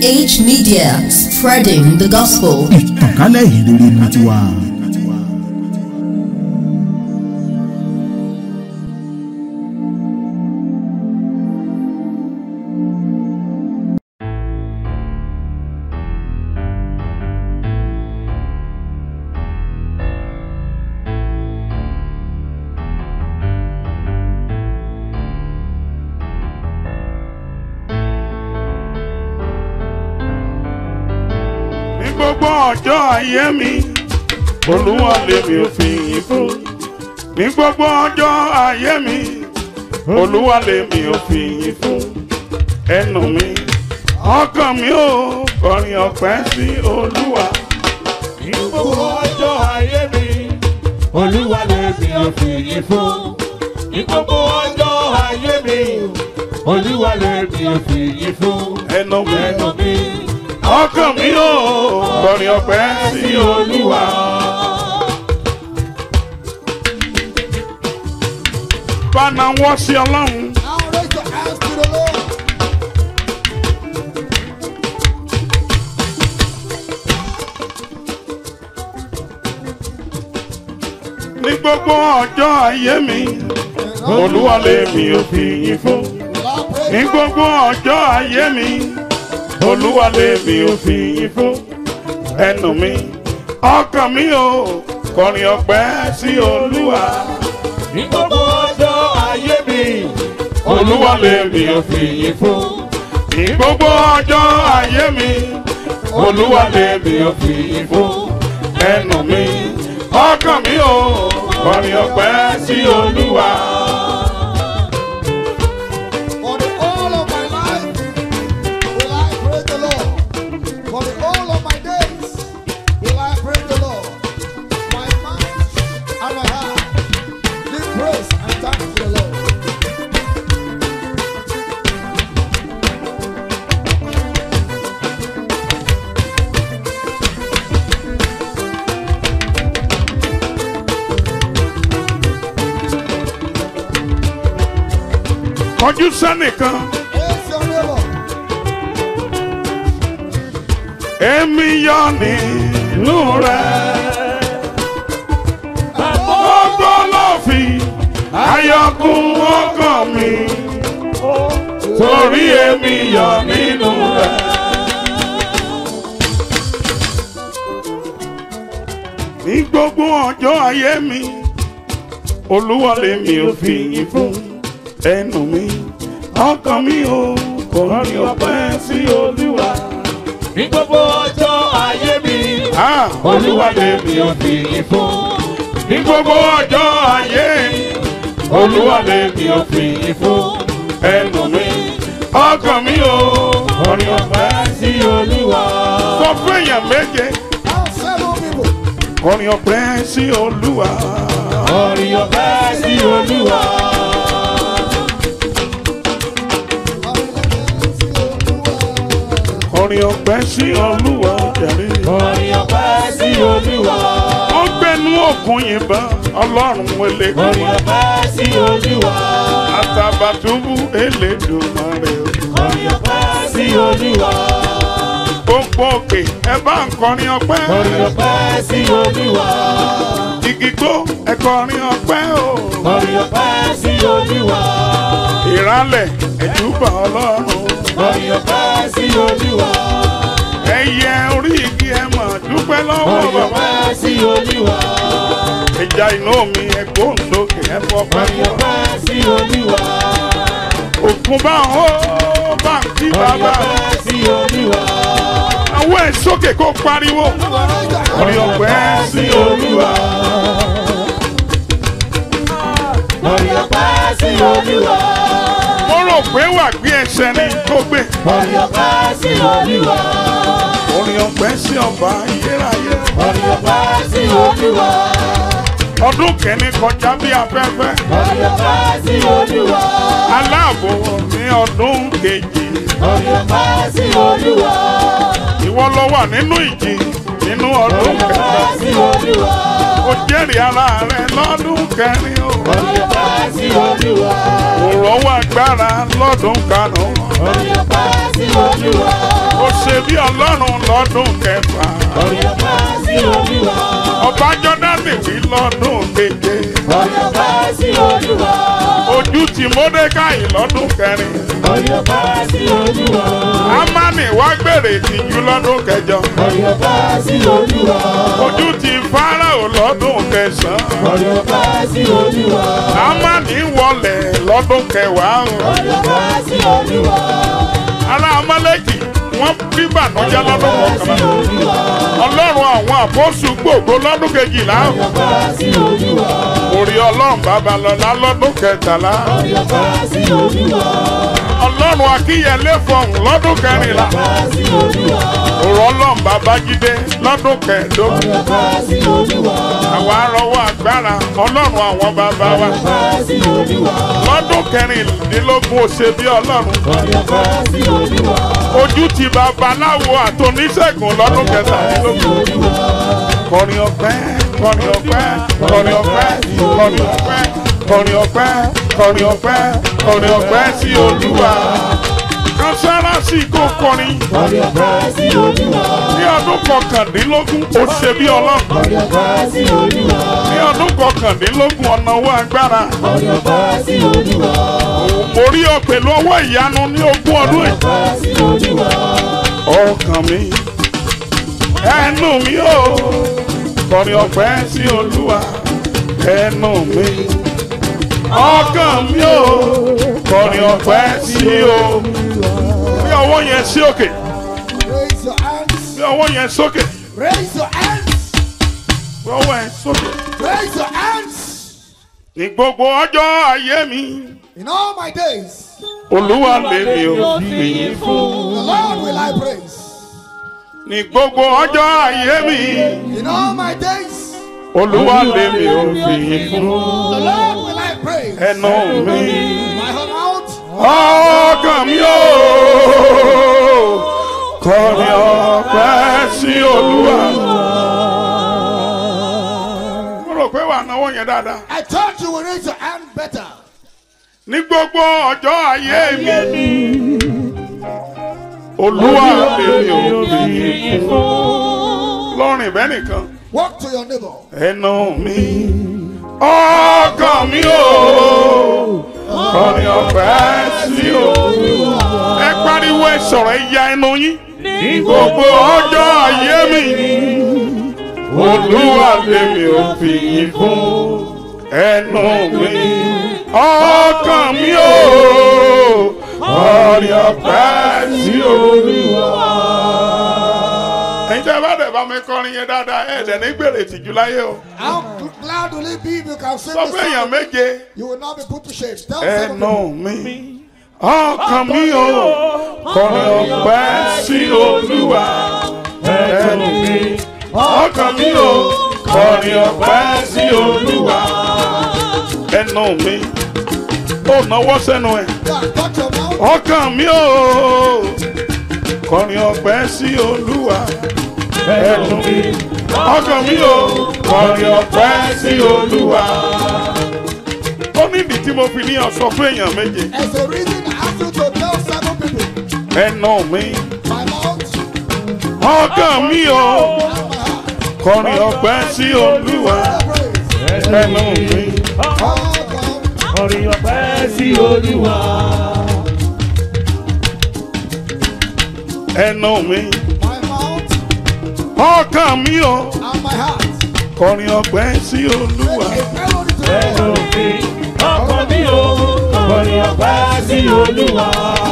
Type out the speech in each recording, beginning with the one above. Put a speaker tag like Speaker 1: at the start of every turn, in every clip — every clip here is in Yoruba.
Speaker 1: PH Media, spreading the gospel.
Speaker 2: Ìtànkálẹ̀ ìrere ní tiwa.
Speaker 3: Gbogbo ọjọ́ ayé mi, Olúwa lèmi ò fi yìn fún. Ní gbogbo ọjọ́ ayé mi, Olúwa lèmi ò fi yìn fún. Ẹnu mi, ọkàn mi ò kọrin ọpẹ́ sí Olúwa.
Speaker 4: Ní gbogbo ọjọ́ ayé mi, Olúwa lèmi ò fi yìn fún. Ní gbogbo ọjọ́ ayé mi, Olúwa lèmi ò fi yìn fún.
Speaker 3: Ẹnu mi, ọkàn mi ò kọrin ọpẹ́ sí Olúwa. Bána wọ́n sí Ọlọ́run.
Speaker 5: Now raise your hands to the Lord.
Speaker 3: Ní gbogbo ọjọ́ ayé mi, Olúwa lèmi ò fi yìn fún. Ní gbogbo ọjọ́ ayé mi, Olúwa lèmi ò fi yìn fún. Ẹnu mi, ọkàn mi ò kọrin ọpẹ́ sí Olúwa.
Speaker 4: Ní gbogbo ọjọ́ ayé mi,
Speaker 3: Olúwa lèmi ò fi yìn fún. Ní gbogbo ọjọ́ ayé mi, Olúwa lèmi ò fi yìn fún. Ẹnu mi, ọkàn mi ò kọrin ọpẹ́ sí Olúwa.
Speaker 5: For the whole of my life, will I praise the Lord. For the whole of my days, will I praise the Lord. My mind and my heart, give praise and thanks to the Lord.
Speaker 3: Kọjú sẹ́nìkan,
Speaker 5: Praise your neighbor.
Speaker 3: èmi yọ̀ nínú rẹ̀. Gbogbo ló fi ayọ̀kún ọkàn mi, torí èmi yọ̀ nínú rẹ̀. Ní gbogbo ọjọ́ ayé mi, Olúwa lèmi ò fi yìn fún. Ẹnu mi, ọkàn mi ò kọrin ọpẹ́ sí Olúwa.
Speaker 4: ní gbogbo ọjọ́ ayé mi,
Speaker 3: Olúwa lèmi ò fi yìn fún. Ní gbogbo ọjọ́ ayé, Olúwa lèmi ò fi yìn fún. Ẹnu mi, ọkàn mi ò kọrin ọpẹ́ sí Olúwa. Sọ fún èèyàn méje,
Speaker 5: Now several people.
Speaker 3: kọrin ọpẹ́ sí Olúwa.
Speaker 4: orin ọpẹ́ sí Olúwa.
Speaker 3: Kọrin ọpẹ́ sí Olúwa jàre.
Speaker 4: Orin ọpẹ́ sí Olúwa.
Speaker 3: Ó gbẹnu òkun yìnbọn, Ọlọ́run wẹlé.
Speaker 4: Orin ọpẹ́ sí Olúwa.
Speaker 3: Àtàbàtúbú Elédùmarè.
Speaker 4: Orin ọpẹ́ sí Olúwa.
Speaker 3: Gbogbo òkè ẹ bá ń kọrin ọpẹ́.
Speaker 4: Orin ọpẹ́ sí Olúwa.
Speaker 3: Igi gbó ẹ kọrin ọpẹ́ o.
Speaker 4: Orin ọpẹ́ sí Olúwa.
Speaker 3: Ìrálẹ̀ ẹ̀dúbà Ọlọ́run.
Speaker 4: Orin ọpẹ́ sí Olúwa.
Speaker 3: Ẹyẹ orí igi ẹ mà dúpẹ́ lọ́wọ́
Speaker 4: Orin
Speaker 3: bàbá.
Speaker 4: ọpẹ́ sí Olúwa.
Speaker 3: Ẹja inú mi ẹ gbóhùn sókè ẹ fọpẹ́
Speaker 4: Orin
Speaker 3: fún.
Speaker 4: ọpẹ́ sí Olúwa.
Speaker 3: Òkun bá ń hó bá ń kí
Speaker 4: Orin
Speaker 3: bàbá.
Speaker 4: ọpẹ́ sí Olúwa.
Speaker 3: Àwọn ẹ̀ sókè kó pariwo. Orin ọpẹ́ sí Olúwa.
Speaker 4: Orin ọpẹ́ sí Olúwa.
Speaker 3: Mo rò pé wà gbé ẹsẹ̀ ní tó gbé.
Speaker 4: Orin ọpẹ́ sí Olúwa.
Speaker 3: Orin ọpẹ́ sí ọba ayérayé.
Speaker 4: Orin ọpẹ́ sí Olúwa.
Speaker 3: Ọdún kẹ́ni kọjá bí afẹ́fẹ́.
Speaker 4: Orin ọpẹ́ sí Olúwa.
Speaker 3: Aláàbò ní ọdún kejì.
Speaker 4: Orin ọpẹ́ sí Olúwa.
Speaker 3: Ìwọ ló wà nínú ìjì nínú ọdún
Speaker 4: Orin
Speaker 3: kẹta.
Speaker 4: ọpẹ́ sí Olúwa.
Speaker 3: Ó jẹ́rìí ara rẹ̀ lọ́dún kẹrin o.
Speaker 4: Orin ọpẹ́ sí Olúwa.
Speaker 3: Òrọ̀wọ́ agbára lọ́dún karùn-ún.
Speaker 4: Orin ọpẹ́ sí Olúwa.
Speaker 3: Ó ṣe ṣe bí ọlọ́run lọ́dún kẹfà.
Speaker 4: Kọrin ọpẹ́ sí Olúwa.
Speaker 3: Ọba Jọ́dánì wí lọ́dún keje.
Speaker 4: Kọrin ọpẹ́ sí Olúwa.
Speaker 3: Ojú ti Módékáì lọ́dún kẹrin.
Speaker 4: Kọrin ọpẹ́ sí Olúwa.
Speaker 3: Ámánì wá gbèrè ìtìjú lọ́dún kẹjọ.
Speaker 4: Kọrin ọpẹ́ sí Olúwa.
Speaker 3: Ojú ti Fáráò lọ́dún kẹsàn-án.
Speaker 4: Kọrin ọpẹ́ sí Olúwa.
Speaker 3: Ámánì wọlẹ̀ lọ́dún kẹwàá.
Speaker 4: Kọrin ọpẹ́ sí Olúwa.
Speaker 3: Ará Amálẹ́kì wọ́n bí bànújẹ́ lọ́dún kọkànlá. Ọlọ́run àwọn àpọ́sù gbòògbó lọ́dún kejìlá.
Speaker 4: Kọrin ọpẹ́ sí Olúwa.
Speaker 3: Orí Ọlọ́run Babalọ́lá lọ́dún kẹtàlá.
Speaker 4: Kọrin ọpẹ́ sí Olúwa.
Speaker 3: Ọlọ́run Akínyẹlé fọ̀hún lọ́dún kẹrìnlá.
Speaker 4: Ọpẹ́ sí Olúwa.
Speaker 3: Òrò Ọlọ́run Babájídé lọ́dún kẹẹ̀dógún.
Speaker 4: Kọrin ọpẹ́ sí Olúwa.
Speaker 3: Àwa rọwọ́ agbára Ọlọ́run àwọn bàbá wa.
Speaker 4: Ọpẹ́ sí Olúwa.
Speaker 3: Lọ́dún kẹrìndínlógún ó ṣe bí Ọlọ́run.
Speaker 4: Kọrin ọpẹ́ sí Olúwa.
Speaker 3: Ojú ti babaláwo àtòníṣègùn lọ́dún kẹtàdínlógún. Kọrin ọpẹ́, kọrin ọpẹ́, kọrin ọpẹ́, kọrin ọpẹ́, kọrin ọpẹ́, kọrin ọpẹ́, kọrin ọpẹ́ sí Olúwa. Kánsárá sì kó kọrin.
Speaker 4: Kọrin ọpẹ́ sí Olúwa.
Speaker 3: Ní ọdún kọkàndínlógún ó ṣe bí Ọlọ́run.
Speaker 4: Kọrin ọpẹ́ sí Olúwa.
Speaker 3: Ní ọdún kọkàndínlógún ọ̀nà owó agbára.
Speaker 4: Kọrin ọpẹ́ sí Olúwa.
Speaker 3: Mo rí ọ pẹ̀lú ọwọ́ ìyanu ní ogún ọdún yìí.
Speaker 4: Ọpẹ́ sí Olúwa.
Speaker 3: Ọkàn mi, ẹnu mi ó kọrin ọpẹ́ sí Olúwa. Ẹnu mi, ọkàn mi ó kọrin ọpẹ́ sí Olúwa. Bí ọwọ́ yẹn sí òkè.
Speaker 5: Raise your hands.
Speaker 3: Bí ọwọ́ yẹn sókè.
Speaker 5: Raise your hands.
Speaker 3: Bí ọwọ́ yẹn sókè.
Speaker 5: Raise your hands.
Speaker 3: Ní gbogbo ọjọ́ ayé mi.
Speaker 5: In all my days,
Speaker 3: Olúwa lèmi ò fìyìn fún.
Speaker 5: the Lord will I praise.
Speaker 3: Ní gbogbo ọjọ́ ayé mi.
Speaker 5: In all my days,
Speaker 3: Olúwa lèmi ò fìyìn fún.
Speaker 5: the Lord will I praise.
Speaker 3: Ẹnu mi.
Speaker 5: My whole mouth,
Speaker 3: Ọkàn mi ó kọrin ọpẹ́ sí Olúwa. Mo rò pé wà náwó yẹn dáadáa.
Speaker 5: I thought you would raise your hand better.
Speaker 3: Ní gbogbo ọjọ́ ayé mi. Olúwa lèmi ò fìyìn fún. Lọ́rìn bẹ́ẹ̀ nìkan.
Speaker 5: Walk to your neighbor.
Speaker 3: Ẹnu mi. Ọkàn mi ó kọrin ọpẹ́ sí Olúwa. Ẹ pariwo ẹ sọ̀rọ̀ ẹ ya ẹnu yín. Ní gbogbo ọjọ́ ayé mi. Olúwa lèmi ò fìyìn fún. Ẹnu mi. Ọkàn mi ó kọrin ọpẹ́ sí Olúwa. Ẹ̀yin tẹ́ bá dẹ̀ bá mi kọrin yẹn dáadáa ẹ̀ dẹ̀ ní gbèrè ìtìjú láyé o.
Speaker 5: How glad will it be if you can sing
Speaker 3: Sọ
Speaker 5: this
Speaker 3: fún èèyàn
Speaker 5: song?
Speaker 3: méje.
Speaker 5: You will not be put to shame. Tell seven
Speaker 3: Ẹnu
Speaker 5: people.
Speaker 3: mi. Ọkàn mi ó kọrin ọpẹ́ sí Olúwa. Ẹnu mi. Ọkàn mi ó kọrin ọpẹ́ sí Olúwa. Ẹnu mi. Ó náwó sẹ́nu ẹ̀.
Speaker 5: Yeah, touch your mouth.
Speaker 3: Ọkàn mi ó kọrin ọpẹ́ sí Olúwa. Ẹnu mi. Ọkàn mi ó kọrin ọpẹ́ sí Olúwa. Ó nídìí tí mo fi ní ọ̀sọ̀ fún èèyàn méje.
Speaker 5: As a reason, I ask you to tell seven people.
Speaker 3: Ẹnu mi.
Speaker 5: My mouth
Speaker 3: Ọkàn mi ó
Speaker 5: and my heart.
Speaker 3: kọrin ọpẹ́ sí Olúwa.
Speaker 5: Praise.
Speaker 3: Ẹnu mi.
Speaker 4: Kọrin ọpẹ́ sí Olúwa.
Speaker 3: Ẹnu mi.
Speaker 5: My mouth
Speaker 3: Ọkàn mi ó
Speaker 5: and my heart.
Speaker 3: kọrin ọpẹ́ sí Olúwa.
Speaker 5: A melody to
Speaker 4: Ẹnu mi, ọkàn mi ó kọrin ọpẹ́ sí Olúwa.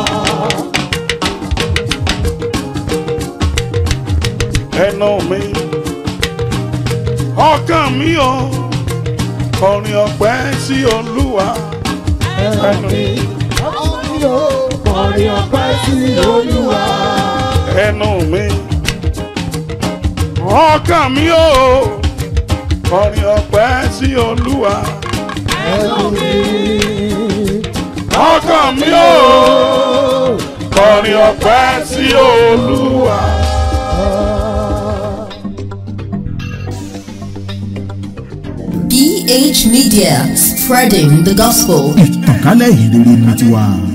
Speaker 3: Ẹnu mi. Ọkàn mi ó kọrin ọpẹ́ sí Olúwa. Ẹnu mi.
Speaker 4: Kọrin ọpẹ́ sí Olúwa.
Speaker 3: Ẹnu mi. Ọkàn mi ó kọrin ọpẹ́ sí Olúwa.
Speaker 4: Ẹnu mi,
Speaker 3: Ọkàn mi ó kọrin ọpẹ́ sí Olúwa.
Speaker 1: BH Media, spreading the gospel.
Speaker 2: ìtànkálẹ̀ ìhìnrere ní tiwa.